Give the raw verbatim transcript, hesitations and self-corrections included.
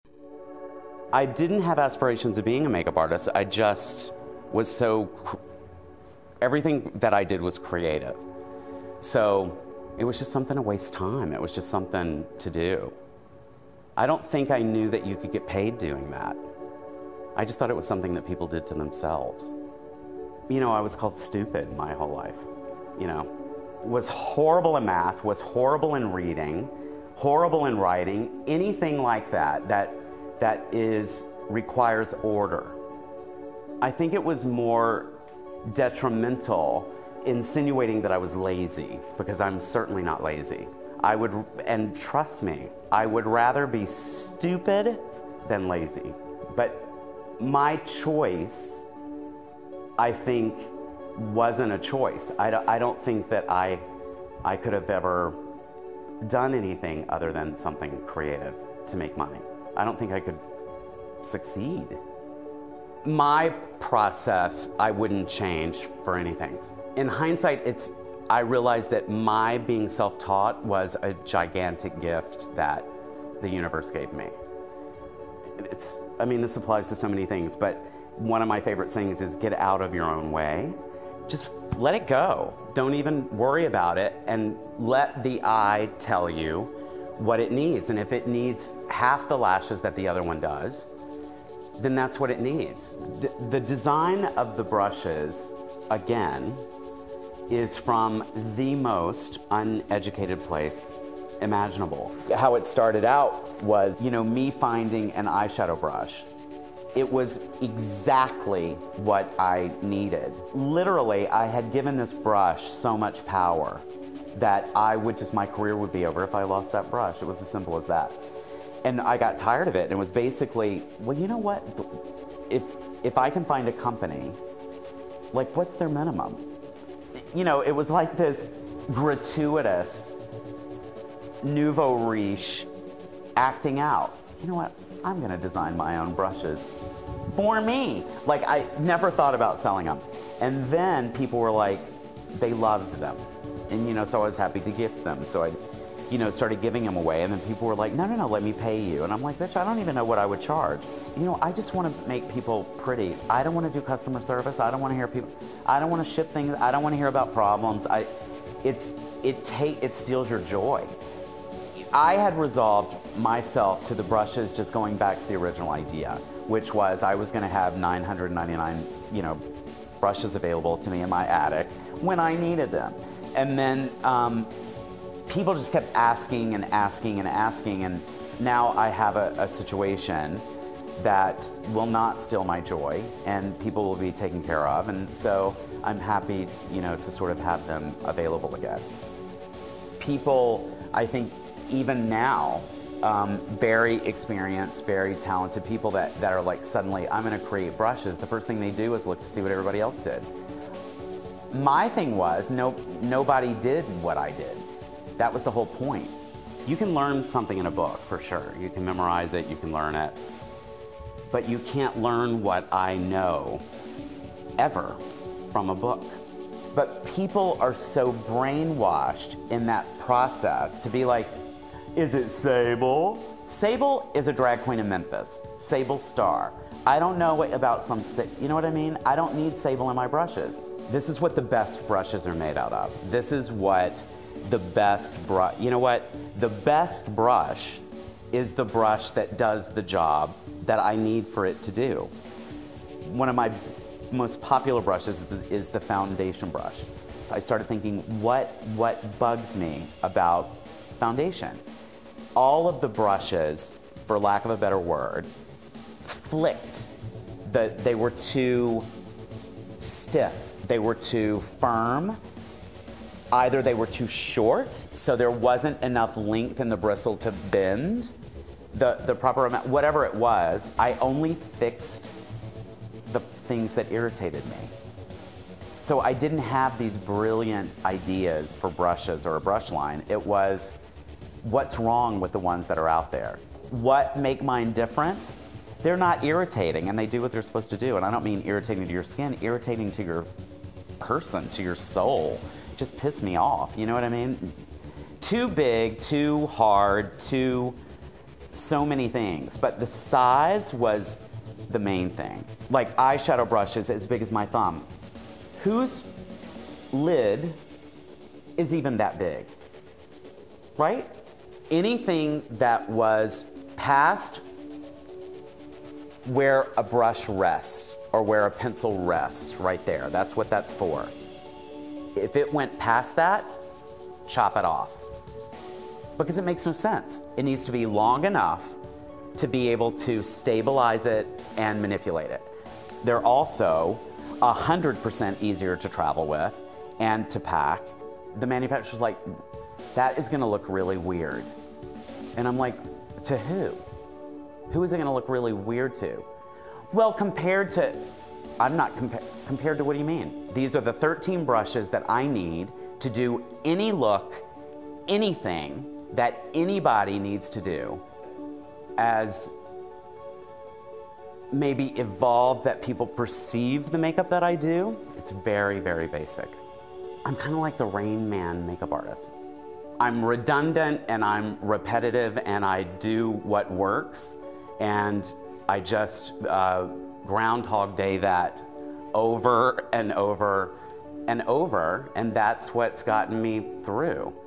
I didn't have aspirations of being a makeup artist. I just was so, everything that I did was creative. So it was just something to waste time. It was just something to do. I don't think I knew that you could get paid doing that. I just thought it was something that people did to themselves. You know, I was called stupid my whole life, you know. Was horrible in math, was horrible in reading, horrible in writing, anything like that, that, that is, requires order. I think it was more detrimental, insinuating that I was lazy, because I'm certainly not lazy. I would, and trust me, I would rather be stupid than lazy. But my choice, I think, wasn't a choice. I don't, I don't think that I, I could have ever done anything other than something creative to make money. I don't think I could succeed. My process, I wouldn't change for anything. In hindsight, it's, I realized that my being self-taught was a gigantic gift that the universe gave me. It's, I mean, this applies to so many things, but one of my favorite things is get out of your own way. Just let it go. Don't even worry about it, and let the eye tell you what it needs. And if it needs half the lashes that the other one does, then that's what it needs. The, the design of the brushes, again, is from the most uneducated place imaginable. How it started out was, you know, me finding an eyeshadow brush. It was exactly what I needed. Literally, I had given this brush so much power that I would just, my career would be over if I lost that brush. It was as simple as that. And I got tired of it, and it was basically, well, you know what? If, if I can find a company, like, what's their minimum? You know, it was like this gratuitous nouveau riche acting out. You know what? I'm gonna design my own brushes for me. Like, I never thought about selling them. And then people were like, they loved them. And, you know, so I was happy to gift them. So I, you know, started giving them away. And then people were like, no, no, no, let me pay you. And I'm like, bitch, I don't even know what I would charge. You know, I just want to make people pretty. I don't want to do customer service. I don't want to hear people, I don't want to ship things. I don't want to hear about problems. I, it's, it, take, it steals your joy. I had resolved myself to the brushes just going back to the original idea, which was I was going to have nine hundred ninety-nine, you know, brushes available to me in my attic when I needed them. And then um, people just kept asking and asking and asking, and now I have a, a situation that will not steal my joy, and people will be taken care of, and so I'm happy, you know, to sort of have them available again. People, I think, even now, um, very experienced, very talented people that, that are like, suddenly, I'm gonna create brushes. The first thing they do is look to see what everybody else did. My thing was, no, nobody did what I did. That was the whole point. You can learn something in a book, for sure. You can memorize it, you can learn it. But you can't learn what I know, ever, from a book. But people are so brainwashed in that process to be like, is it Sable? Sable is a drag queen in Memphis. Sable Star. I don't know what about some, you know what I mean? I don't need Sable in my brushes. This is what the best brushes are made out of. This is what the best brush, you know what? The best brush is the brush that does the job that I need for it to do. One of my most popular brushes is the, is the foundation brush. I started thinking, what, what bugs me about foundation? All of the brushes, for lack of a better word, flicked. The, they were too stiff. They were too firm. Either they were too short, so there wasn't enough length in the bristle to bend the, the proper amount, whatever it was. I only fixed the things that irritated me. So I didn't have these brilliant ideas for brushes or a brush line. It was, what's wrong with the ones that are out there? What make mine different? They're not irritating, and they do what they're supposed to do. And I don't mean irritating to your skin, irritating to your person, to your soul. Just piss me off, you know what I mean? Too big, too hard, too so many things, but the size was the main thing. Like eyeshadow brushes as big as my thumb. Whose lid is even that big, right? Anything that was past where a brush rests or where a pencil rests, right there, that's what that's for. If it went past that, chop it off. Because it makes no sense. It needs to be long enough to be able to stabilize it and manipulate it. They're also one hundred percent easier to travel with and to pack. The manufacturer's like, that is gonna look really weird. And I'm like, to who? Who is it gonna look really weird to? Well, compared to, I'm not, compa compared to what do you mean? These are the thirteen brushes that I need to do any look, anything that anybody needs to do as maybe evolved that people perceive the makeup that I do. It's very, very basic. I'm kind of like the Rain Man makeup artist. I'm redundant and I'm repetitive and I do what works, and I just uh, Groundhog Day that over and over and over, and that's what's gotten me through.